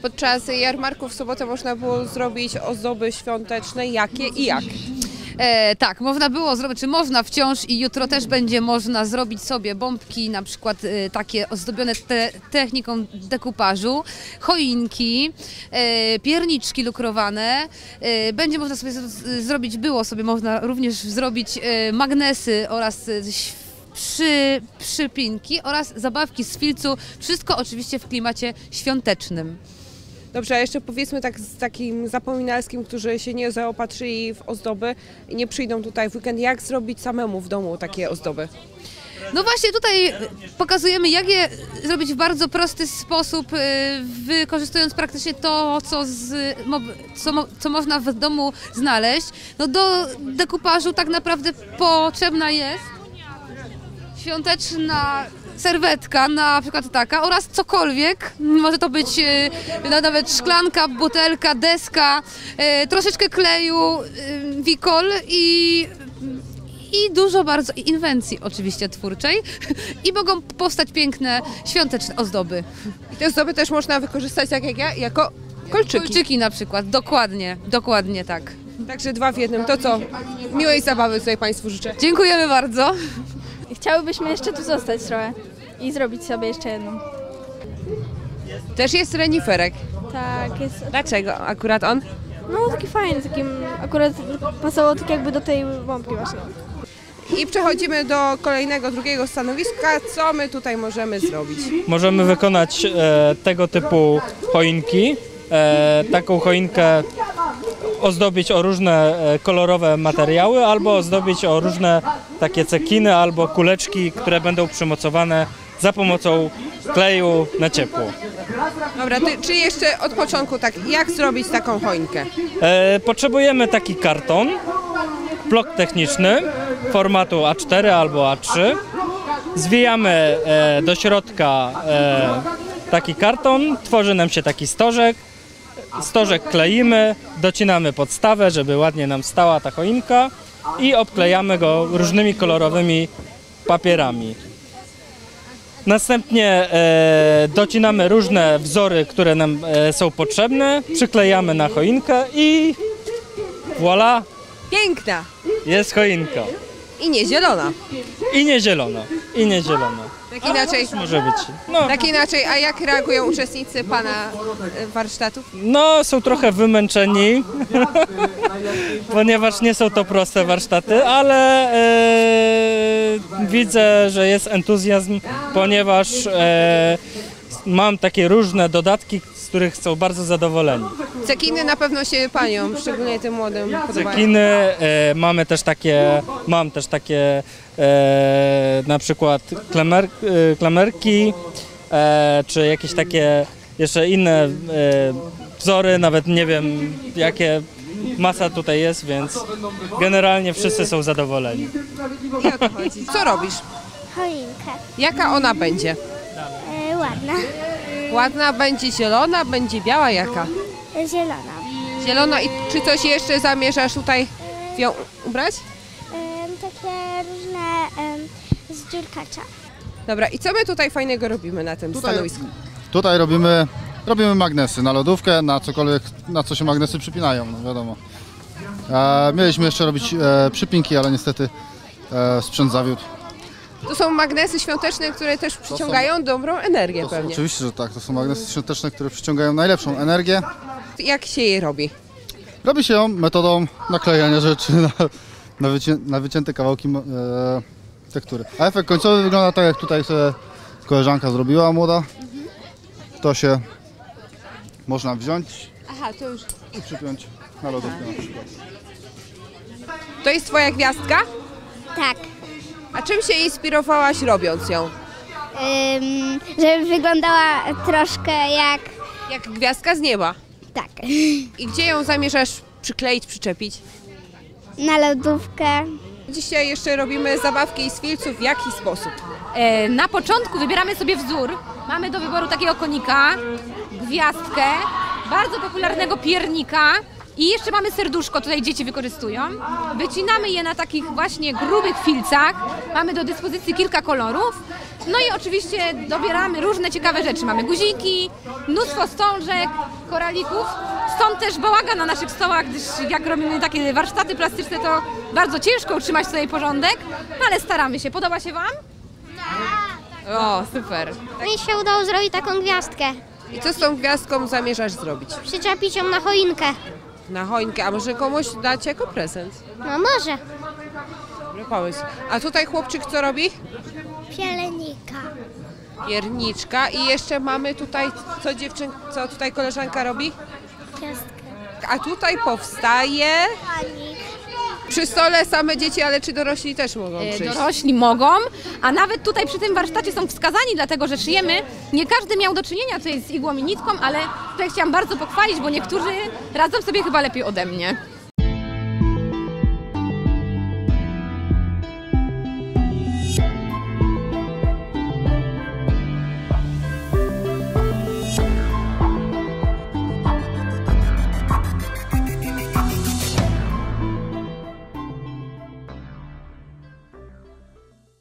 Podczas jarmarku w sobotę można było zrobić ozdoby świąteczne. Jakie i jak? Tak, można było zrobić, czy można wciąż i jutro też będzie można zrobić sobie bombki, na przykład takie ozdobione techniką dekupażu, choinki, pierniczki lukrowane. Będzie można sobie zrobić, można również zrobić magnesy oraz przypinki oraz zabawki z filcu. Wszystko oczywiście w klimacie świątecznym. Dobrze, a jeszcze powiedzmy tak z takim zapominalskim, którzy się nie zaopatrzyli w ozdoby i nie przyjdą tutaj w weekend, jak zrobić samemu w domu takie ozdoby? No właśnie tutaj pokazujemy, jak je zrobić w bardzo prosty sposób, wykorzystując praktycznie to, co można w domu znaleźć. No do dekupażu tak naprawdę potrzebna jest świąteczna serwetka, na przykład taka, oraz cokolwiek. Może to być nawet szklanka, butelka, deska, troszeczkę kleju, wikol i dużo bardzo inwencji oczywiście twórczej i mogą powstać piękne świąteczne ozdoby. I te ozdoby też można wykorzystać, tak jak ja, jako kolczyki. Kolczyki na przykład, dokładnie tak. Także 2 w 1. To co? Miłej zabawy tutaj Państwu życzę. Dziękujemy bardzo. Chciałybyśmy jeszcze tu zostać trochę i zrobić sobie jeszcze jedną. Też jest reniferek. Tak, jest. Dlaczego akurat on? No taki fajny, takim akurat pasował tak jakby do tej bombki właśnie. I przechodzimy do kolejnego, drugiego stanowiska. Co my tutaj możemy zrobić? Możemy wykonać tego typu choinki. Taką choinkę ozdobić o różne kolorowe materiały, albo ozdobić o różne takie cekiny albo kuleczki, które będą przymocowane za pomocą kleju na ciepło. Dobra, czyli jeszcze od początku tak, jak zrobić taką choinkę? Potrzebujemy taki karton, blok techniczny formatu A4 albo A3. Zwijamy do środka taki karton, tworzy nam się taki stożek. Stożek kleimy, docinamy podstawę, żeby ładnie nam stała ta choinka i obklejamy go różnymi kolorowymi papierami. Następnie docinamy różne wzory, które nam są potrzebne, przyklejamy na choinkę i voilà! Piękna! Jest choinka. I nie zielona. I nie zielona. I nie zielona. Tak inaczej. Może być. No. Tak inaczej, a jak reagują uczestnicy Pana warsztatów? No, są trochę wymęczeni, ponieważ nie są to proste warsztaty, ale widzę, że jest entuzjazm, ponieważ mam takie różne dodatki, z których są bardzo zadowoleni. Cekiny na pewno się Paniom, szczególnie tym młodym, podobają. Cekiny, mam też takie na przykład klamerki, czy jakieś takie jeszcze inne wzory, nawet nie wiem jakie masa tutaj jest, więc generalnie wszyscy są zadowoleni. I o to chodzi. Co robisz? Choinkę. Jaka ona będzie? Ładna. Ładna, będzie zielona, będzie biała, jaka? Zielona. Zielona i czy coś jeszcze zamierzasz tutaj w ją ubrać? Takie różne z dziurkacza. Dobra, i co my tutaj fajnego robimy na tym stanowisku? Tutaj robimy magnesy na lodówkę, na cokolwiek, na co się magnesy przypinają, no wiadomo. Mieliśmy jeszcze robić przypinki, ale niestety sprzęt zawiódł. To są magnesy świąteczne, które też przyciągają dobrą energię pewnie. Oczywiście, że tak. To są magnesy świąteczne, które przyciągają najlepszą energię. Jak się je robi? Robi się ją metodą naklejania rzeczy na wycięte kawałki tektury. A efekt końcowy wygląda tak, jak tutaj sobie koleżanka zrobiła, młoda. To się można wziąć i przypiąć na lodówkę na przykład. To jest Twoja gwiazdka? Tak. A czym się inspirowałaś robiąc ją? Żeby wyglądała troszkę jak... Jak gwiazdka z nieba. Tak. I gdzie ją zamierzasz przykleić, przyczepić? Na lodówkę. Dzisiaj jeszcze robimy zabawki z filców. W jaki sposób? Na początku wybieramy sobie wzór. Mamy do wyboru takiego konika, gwiazdkę, bardzo popularnego piernika I jeszcze mamy serduszko, tutaj dzieci wykorzystują. Wycinamy je na takich właśnie grubych filcach. Mamy do dyspozycji kilka kolorów. No i oczywiście dobieramy różne ciekawe rzeczy. Mamy guziki, mnóstwo wstążek, koralików. Stąd też bałagan na naszych stołach, gdyż jak robimy takie warsztaty plastyczne, to bardzo ciężko utrzymać tutaj porządek, ale staramy się. Podoba się Wam? O, super. Mi się udało zrobić taką gwiazdkę. I co z tą gwiazdką zamierzasz zrobić? Przyczepić ją na choinkę. Na choinkę, a może komuś dać jako prezent? No może. Dobry pomysł. A tutaj chłopczyk co robi? Pielenika. Pierniczka. I jeszcze mamy tutaj, co tutaj koleżanka robi? Gwiazdkę. A tutaj powstaje przy stole same dzieci, ale czy dorośli też mogą przyjść? Dorośli mogą, a nawet tutaj przy tym warsztacie są wskazani, dlatego że szyjemy. Nie każdy miał do czynienia tutaj z igłą i nitką, ale tutaj chciałam bardzo pochwalić, bo niektórzy radzą sobie chyba lepiej ode mnie.